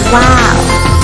哇哦！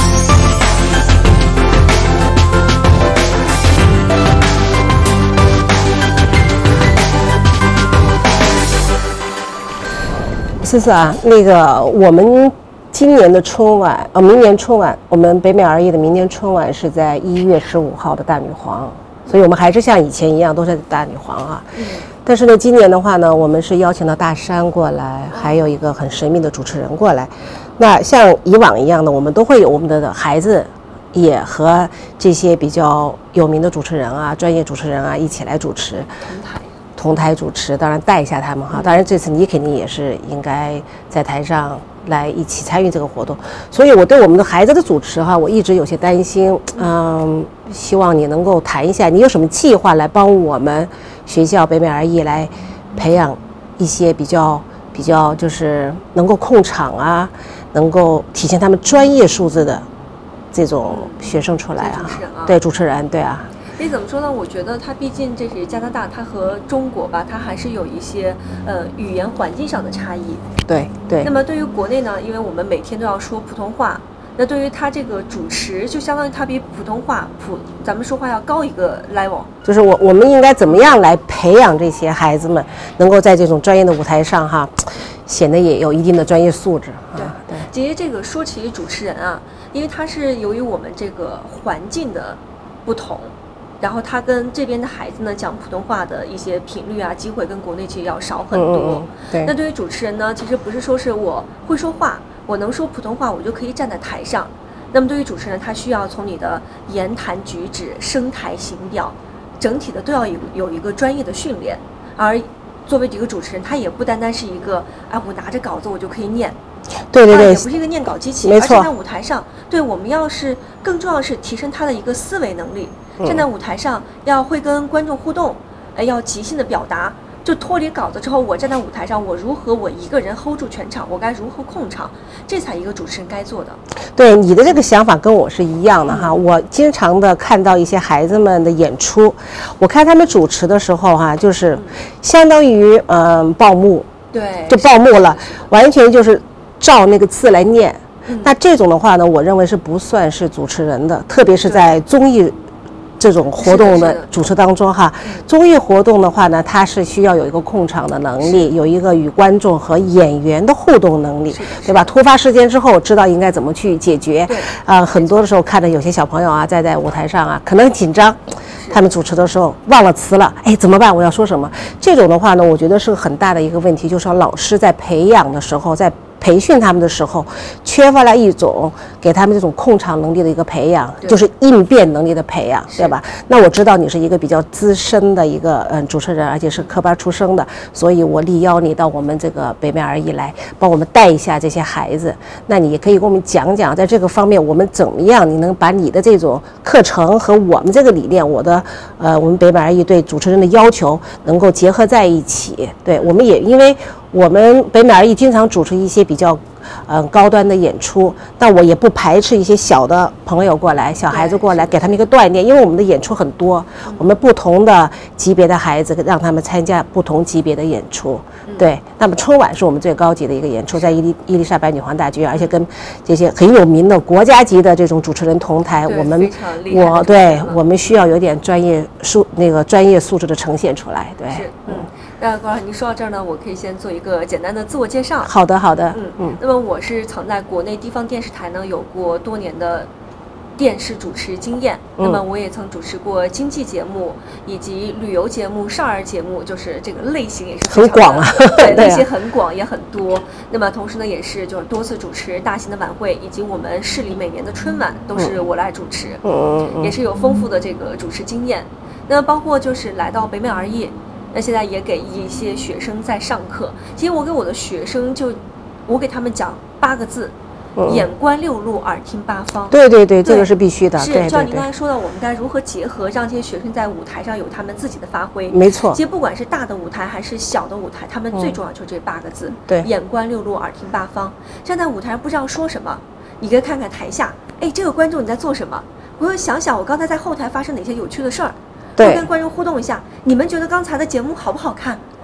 思思啊，那个我们今年的春晚，明年春晚，我们北美而艺的明年春晚是在1月15号的大女皇，所以我们还是像以前一样都是大女皇啊。但是呢，今年的话呢，我们是邀请到大山过来，还有一个很神秘的主持人过来。那像以往一样的，我们都会有我们的孩子，也和这些比较有名的主持人啊、专业主持人啊一起来主持。同台主持，当然带一下他们哈。当然这次你肯定也是应该在台上来一起参与这个活动。所以我对我们的孩子的主持哈，我一直有些担心。希望你能够谈一下，你有什么计划来帮我们学校北美而艺来培养一些比较就是能够控场啊，能够体现他们专业素质的这种学生出来啊。对，主持人，对啊。 怎么说呢？我觉得它毕竟这是加拿大，它和中国吧，它还是有一些语言环境上的差异。 对。 那么对于国内呢，因为我们每天都要说普通话，那对于他这个主持，就相当于他比普通话咱们说话要高一个 level。就是我们应该怎么样来培养这些孩子们，能够在这种专业的舞台上哈，显得也有一定的专业素质。 对。其实这个说起主持人啊，因为他是由于我们这个环境的不同。然后他跟这边的孩子呢讲普通话的一些频率啊，机会跟国内其实要少很多。 对。 那对于主持人呢，其实不是说是我会说话，我能说普通话，我就可以站在台上。那么对于主持人，他需要从你的言谈举止、声台形表，整体的都要有一个专业的训练。而作为这个主持人，他也不单单是一个我拿着稿子我就可以念。 对， 也不是一个念稿机器， 没错。 而是在舞台上，对我们要是更重要的是提升他的一个思维能力。站在舞台上要会跟观众互动，要即兴的表达。就脱离稿子之后，我站在舞台上，我一个人 hold 住全场，我该如何控场，这才一个主持人该做的。 对，你的这个想法跟我是一样的哈。我经常的看到一些孩子们的演出，我看他们主持的时候哈，就是相当于报幕， 对， 就报幕了，完全就是照那个字来念。那这种的话呢，我认为是不算是主持人的，特别是在综艺这种活动的主持当中哈。综艺活动的话呢，它是需要有一个控场的能力，有一个与观众和演员的互动能力，对吧？突发事件之后知道应该怎么去解决。很多的时候看着有些小朋友啊，在舞台上啊，可能紧张，他们主持的时候忘了词了，怎么办？我要说什么？这种的话呢，我觉得是很大的一个问题，就是说老师在培养的时候，在培训他们的时候，缺乏了一种给他们这种控场能力的一个培养，就是应变能力的培养，对吧？那我知道你是一个比较资深的一个主持人，而且是科班出身的，所以我力邀你到我们这个北美而艺来帮我们带一下这些孩子。那你也可以给我们讲讲，在这个方面我们怎么样，你能把你的这种课程和我们这个理念，我们北美而艺对主持人的要求能够结合在一起。对，我们也因为我们北美而艺经常主持一些比较高端的演出，但我也不排斥一些小的朋友过来，小孩子过来，给他们一个锻炼，因为我们的演出很多，我们不同的级别的孩子让他们参加不同级别的演出。对，那么春晚是我们最高级的一个演出，在伊丽莎白女皇大剧院，而且跟这些很有名的国家级的这种主持人同台，我们需要有点专业素质的呈现出来。对， 那郭老师，您说到这儿呢，我可以先做一个简单的自我介绍。 好的。 那么我是曾在国内地方电视台呢有过多年的电视主持经验。那么我也曾主持过经济节目以及旅游节目、少儿节目，就是这个类型也是很广啊， 对，类型很广也很多。那么同时呢，也是就是多次主持大型的晚会，以及我们市里每年的春晚都是我来主持，也是有丰富的这个主持经验。那么包括就是来到北美而艺。那现在也给一些学生在上课。其实我给我的学生我给他们讲8个字：眼观六路，耳听八方。 对，这个是必须的。 是，就像您刚才说的，我们该如何结合，让这些学生在舞台上有他们自己的发挥。 没错。 其实不管是大的舞台还是小的舞台，他们最重要就是这8个字： 对， 眼观六路，耳听八方。站在舞台上不知道说什么，你可以看看台下，这个观众你在做什么？我会想想我刚才在后台发生哪些有趣的事儿。跟观众互动一下，你们觉得刚才的节目好不好看？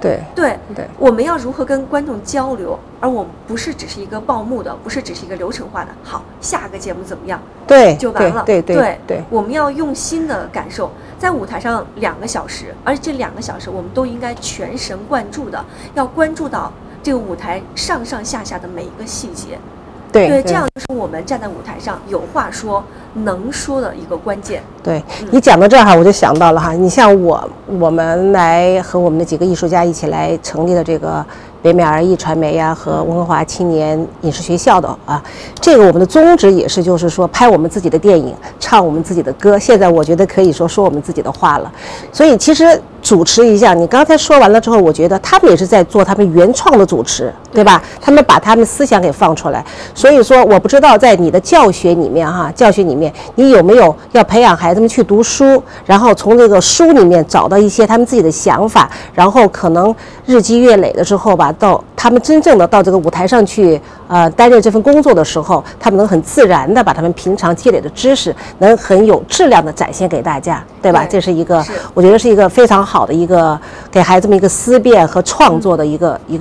对，我们要如何跟观众交流，而我们不是只是一个报幕的，不是只是一个流程化的。好，下个节目怎么样？ 对， 就完了。 对， 我们要用心的感受，在舞台上2个小时，而这2个小时我们都应该全神贯注的，要关注到这个舞台上上下下的每一个细节。对，这样就是我们站在舞台上有话说、能说的一个关键。 对，你讲到这儿哈，我就想到了哈，你像我们来和我们的几个艺术家一起来成立的这个北美儿艺传媒呀和温哥华青年影视学校的啊，这个我们的宗旨也是就是说拍我们自己的电影，唱我们自己的歌。现在我觉得可以说我们自己的话了。所以其实主持一项，你刚才说完了之后，我觉得他们也是在做他们原创的主持，对吧？他们把他们思想给放出来。所以说，我不知道在你的教学里面哈，你有没有要培养孩子们去读书，然后从这个书里面找到一些他们自己的想法，然后可能日积月累的时候吧，到他们真正的到这个舞台上去担任这份工作的时候，他们能很自然的把他们平常积累的知识能很有质量的展现给大家，对吧？这是一个我觉得是一个非常好的一个给孩子们一个思辨和创作的一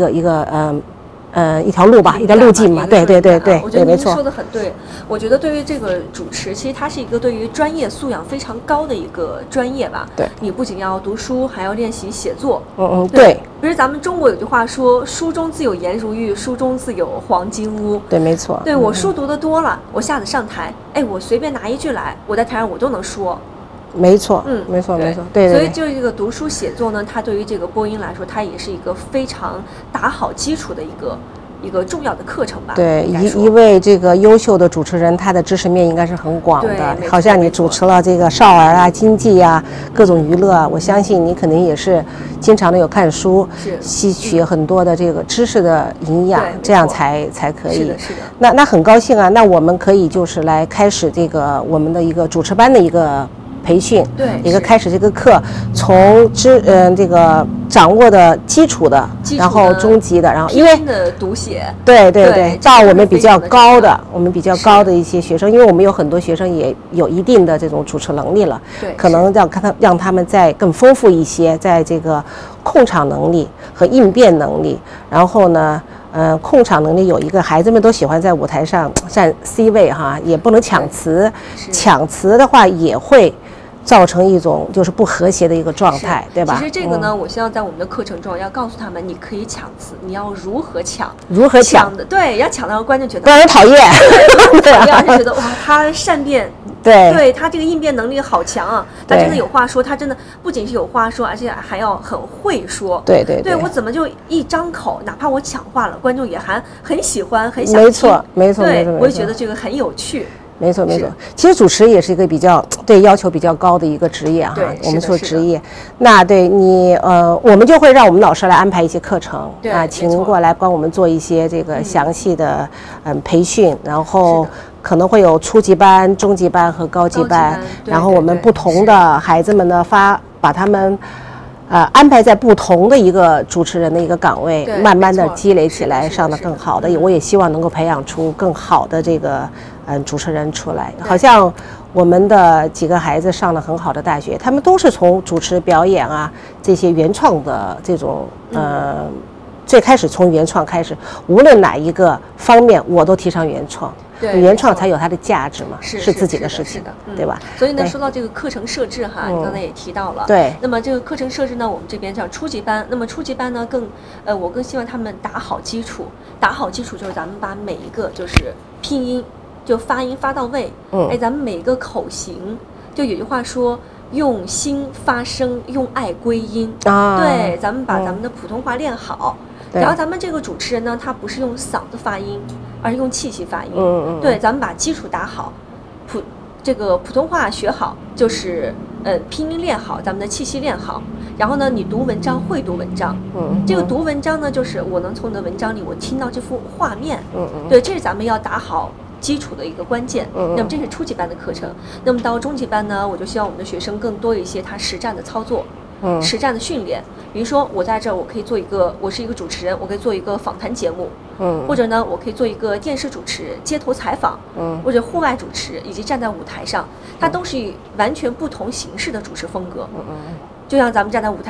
条路吧，一条路径嘛。对， 我觉得没错， 您说的很对。我觉得对于这个主持，其实它是一个对于专业素养非常高的一个专业吧。 对， 你不仅要读书，还要练习写作。 对。 比如咱们中国有句话说：“书中自有颜如玉，书中自有黄金屋。” 对，没错。 对，我书读得多了，我下次上台，我随便拿一句来，我在台上我都能说。 没错，没错，对。 所以就这个读书写作呢，它对于这个播音来说，它也是一个非常打好基础的一个重要的课程吧。 对，一位这个优秀的主持人，他的知识面应该是很广的。好像你主持了这个少儿啊、经济啊、各种娱乐啊，我相信你肯定也是经常的有看书，吸取很多的这个知识的营养，这样才可以。 是的。 那很高兴啊，那我们可以就是来开始这个我们的一个主持班的一个培训， 对， 一个开始这个课，从这个掌握的基础的，然后中级的，然后因为的读写， 对，到我们比较高的一些学生，因为我们有很多学生也有一定的这种主持能力了， 对， 可能让他们再更丰富一些，在这个控场能力和应变能力，然后呢。控场能力有一个，孩子们都喜欢在舞台上占 C 位哈，也不能抢词，抢词的话也会造成一种就是不和谐的一个状态，对吧？ 其实这个呢，我希望在我们的课程中要告诉他们，你可以抢词，你要如何抢的，对，要抢到观众觉得让人讨厌， 对，让人觉得哇，他善变。对他这个应变能力好强啊！他真的有话说，他真的不仅是有话说，而且还要很会说。 对， 我怎么就一张口，哪怕我抢话了，观众也还很喜欢，很想听。 没错。 对，我也觉得这个很有趣。 没错。其实主持也是一个比较对要求比较高的一个职业哈。我们说职业，那对你我们就会让我们老师来安排一些课程啊，请您过来帮我们做一些这个详细的培训，然后。可能会有初级班、中级班和高级班，然后我们不同的孩子们呢把他们安排在不同的一个主持人的一个岗位，慢慢的积累起来，上得更好的。我也希望能够培养出更好的这个主持人出来。好像我们的几个孩子上了很好的大学，他们都是从主持表演啊这些原创的这种最开始从原创开始，无论哪一个方面，我都提倡原创。原创才有它的价值嘛，是自己的事情，对吧？ 所以呢，说到这个课程设置哈，你刚才也提到了， 对。 那么这个课程设置呢，我们这边叫初级班。那么初级班呢，我更希望他们打好基础。打好基础就是咱们把每一个就是拼音，就发音发到位。咱们每一个口型，就有句话说，用心发声，用爱归音。对，咱们把咱们的普通话练好。然后咱们这个主持人呢，他不是用嗓子发音，而是用气息发音。对，咱们把基础打好，这个普通话学好，就是拼音练好，咱们的气息练好。然后呢，你读文章会读文章。这个读文章呢，就是我能从你的文章里我听到这幅画面。对，这是咱们要打好基础的一个关键。那么这是初级班的课程。那么到中级班呢，我就希望我们的学生更多一些他实战的操作。实战的训练，比如说我在这儿，我可以做一个，我是一个主持人，我可以做一个访谈节目，或者呢，我可以做一个电视主持、街头采访，或者户外主持，以及站在舞台上，它都是完全不同形式的主持风格。就像咱们站在舞台上，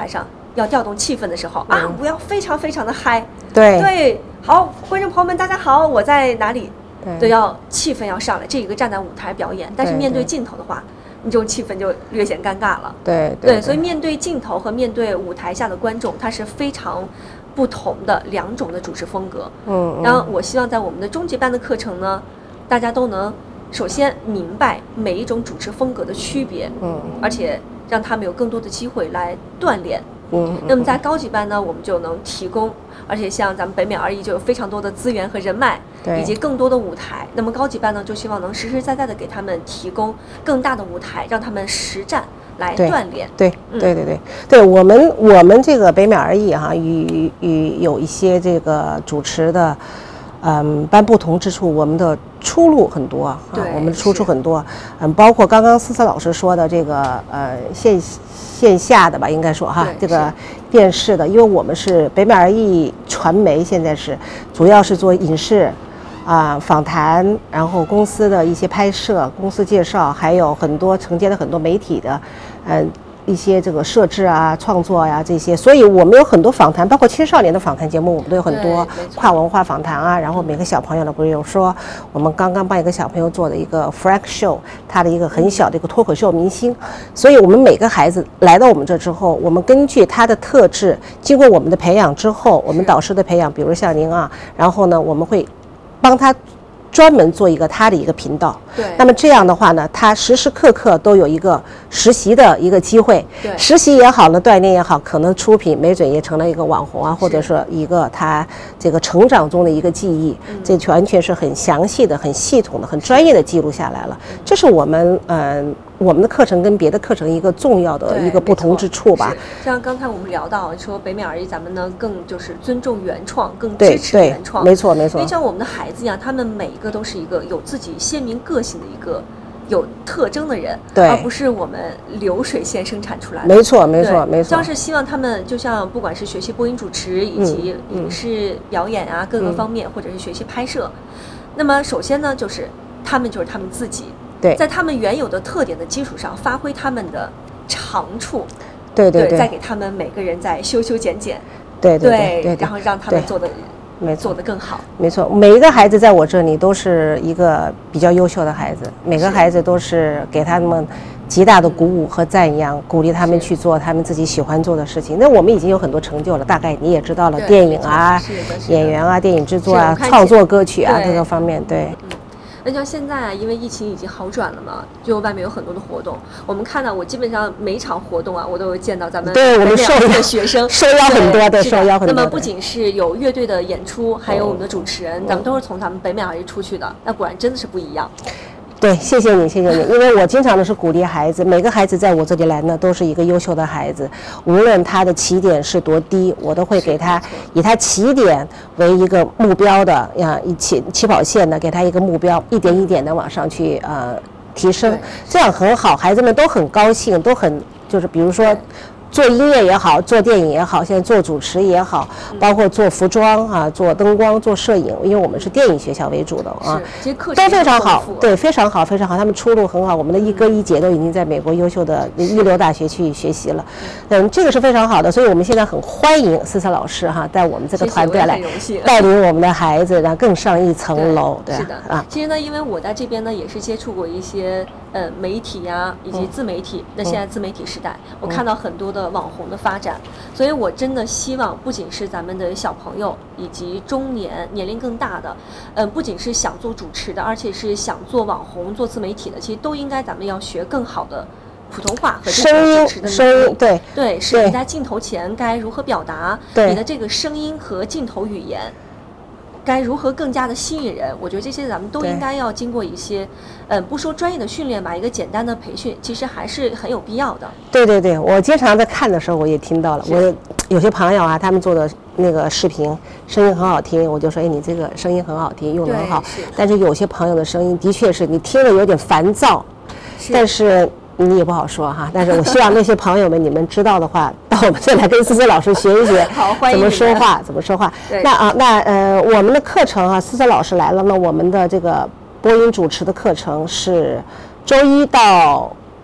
要调动气氛的时候啊，我要非常非常的嗨。 对， 好，观众朋友们，大家好，我在哪里？都要气氛要上来，这一个站在舞台表演，但是面对镜头的话，你这种气氛就略显尴尬了。对，所以面对镜头和面对舞台下的观众，它是非常不同的2种的主持风格。然后我希望在我们的中级班的课程呢，大家都能首先明白每一种主持风格的区别，而且让他们有更多的机会来锻炼。那么在高级班呢，我们就能提供，而且像咱们北美2E就有非常多的资源和人脉，以及更多的舞台。那么高级班呢，就希望能实实在在的给他们提供更大的舞台，让他们实战来锻炼。 对，我们这个北美2E哈，与有一些这个主持的班不同之处，我们的出路很多啊，我们的出处很多，包括刚刚思思老师说的这个线下的吧，应该说哈，这个电视的，因为我们是北美2E传媒，现在是主要是做影视访谈，然后公司的一些拍摄、公司介绍，还有很多承接了很多媒体的一些这个设置啊、创作呀这些，所以我们有很多访谈，包括青少年的访谈节目，我们都有很多跨文化访谈啊。然后每个小朋友呢，比如说我们刚刚帮一个小朋友做的一个 Frank Show， 他的一个很小的一个脱口秀明星。所以我们每个孩子来到我们这之后，我们根据他的特质，经过我们的培养之后，我们导师的培养，比如像您啊，然后呢，我们会帮他专门做一个他的一个频道。那么这样的话呢，他时时刻刻都有一个实习的一个机会。实习也好呢，锻炼也好，可能出品没准也成了一个网红啊，或者说一个他这个成长中的一个记忆。这完全是很详细的、很系统的、很专业的记录下来了。这是我们的课程跟别的课程一个重要的一个不同之处吧。 像刚才我们聊到说北美2E咱们呢更就是尊重原创，更支持原创。 没错。因为像我们的孩子一样，他们每一个都是一个有自己鲜明个性的一个有特征的人，而不是我们流水线生产出来的。没错。像是希望他们就像不管是学习播音主持以及影视表演啊各个方面，或者是学习拍摄，那么首先呢就是他们自己。在他们原有的特点的基础上，发挥他们的长处，再给他们每个人再修剪，然后让他们做得更好。没错， 每一个孩子在我这里都是一个比较优秀的孩子，每个孩子都是给他们极大的鼓舞和赞扬，鼓励他们去做他们自己喜欢做的事情。那我们已经有很多成就了，大概你也知道了，电影啊、演员啊、电影制作啊、创作歌曲啊各个方面， 那像现在啊，因为疫情已经好转了嘛，就外面有很多的活动。我们看到，我基本上每场活动啊，我都有见到咱们我们受邀的学生， 受邀很多的，受邀很多。 那么不仅是有乐队的演出，还有我们的主持人，咱们都是从咱们北美2E出去的。那果然真的是不一样。 对，谢谢你，因为我经常的是鼓励孩子，每个孩子在我这里来呢，都是一个优秀的孩子，无论他的起点是多低，我都会给他以他起点为一个目标的起跑线的，给他一个目标，一点一点的往上去提升，这样很好，孩子们都很高兴，都很就是比如说。做音乐也好，做电影也好，现在做主持也好，包括做服装啊，做灯光、做摄影，因为我们是电影学校为主的啊，都非常好，非常好，他们出路很好。我们的一哥一姐都已经在美国优秀的一流大学去学习了，这个是非常好的。所以我们现在很欢迎思思老师哈，带我们这个团队来带领我们的孩子，然后更上一层楼。 是的啊。其实呢，因为我在这边呢也是接触过一些媒体呀，以及自媒体。那现在自媒体时代，我看到很多的网红的发展，所以我真的希望不仅是咱们的小朋友以及中年年龄更大的，不仅是想做主持的，而且是想做网红、做自媒体的，其实都应该咱们要学更好的普通话和声音， 对，是你在镜头前该如何表达，你的这个声音和镜头语言该如何更加的吸引人。我觉得这些咱们都应该要经过一些不说专业的训练吧，一个简单的培训其实还是很有必要的。 对，我经常在看的时候我也听到了，我有些朋友啊，他们做的那个视频声音很好听，我就说你这个声音很好听，用得很好。但是有些朋友的声音的确是你听了有点烦躁，但是你也不好说哈。但是我希望那些朋友们，你们知道的话，到我们这来跟思思老师学一学怎么说话，怎么说话。我们的课程啊，思思老师来了呢，我们的这个播音主持的课程是周一到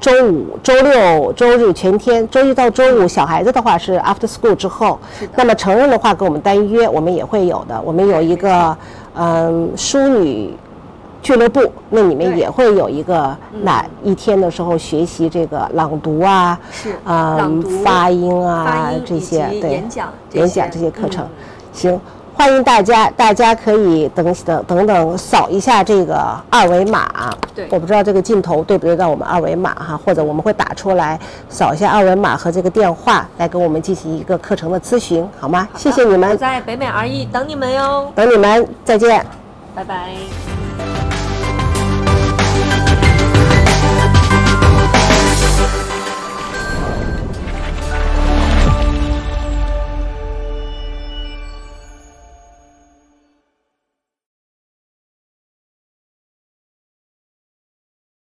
周五、周六、周日全天，周一到周五小孩子的话是 after school 之后，那么成人的话跟我们单约，我们也会有的。我们有一个淑女俱乐部，那里面也会有一个哪一天的时候学习这个朗读啊，发音啊这些，对，演讲这些课程。行，欢迎大家可以等扫一下这个二维码。对，我不知道这个镜头对不对到我们二维码哈，或者我们会打出来，扫一下二维码和这个电话来跟我们进行一个课程的咨询，好吗？谢谢你们， 我在北美RE等你们哟， 等你们，再见， 拜拜。